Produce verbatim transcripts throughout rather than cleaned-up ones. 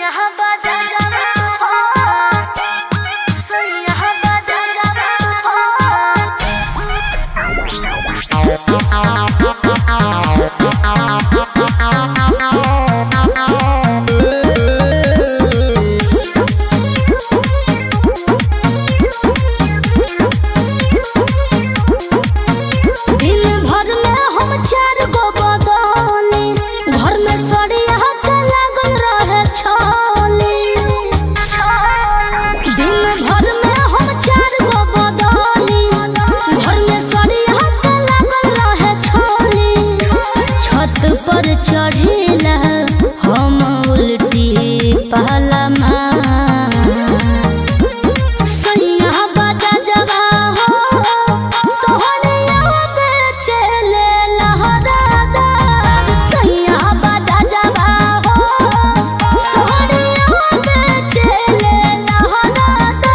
चढ़ेला हम उल्टी पहला सैया बाजा जवा हो सोहनिया बेचले लहरादा सैया बाजा जवा हो सोहनिया बेचले लहरादा।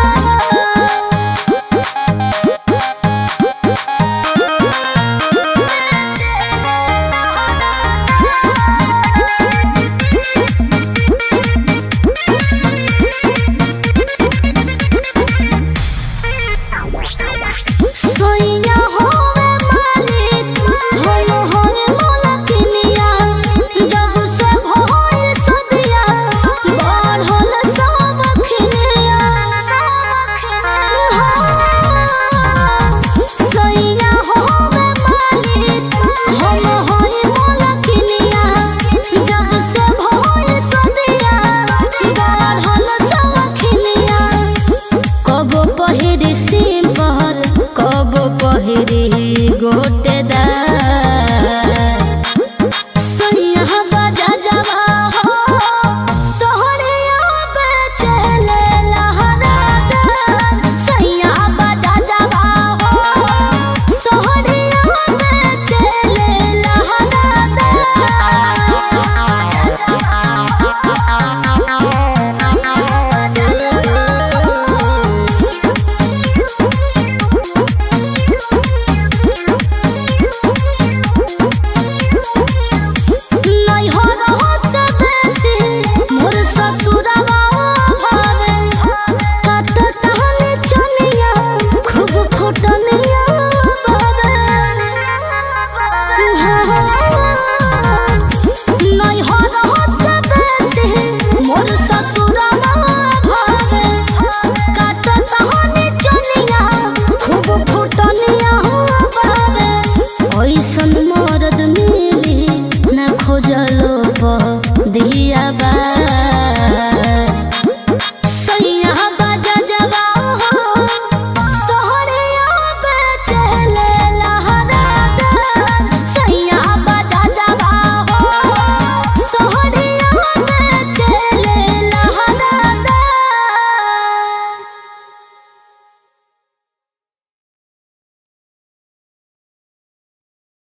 सोइया होवे मालिक हम होए मोलकिनिया जब से भइल सदिया बढ़ल सब खिनिया सोइया होवे मालिक हम होए मोलकिनिया जब से भइल सदिया बढ़ल सब खिनिया कबो पहिरी सिम पहर कबो पहिरी गोटेदार सैया बाजा जवा हो सोहरिया बेचले लहरादा सैया बाजा जवा हो सोहरिया बेचले लहरादा। ऐसन मरद मिली न खोजलो प दिया बा।